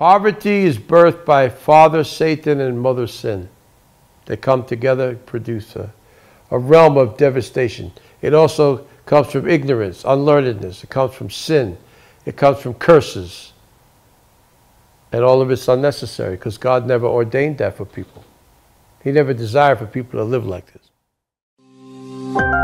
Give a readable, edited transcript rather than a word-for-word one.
Poverty is birthed by father Satan and mother sin. They come together, produce a realm of devastation. It also comes from ignorance, unlearnedness. It comes from sin. It comes from curses. And all of it's unnecessary because God never ordained that for people. He never desired for people to live like this.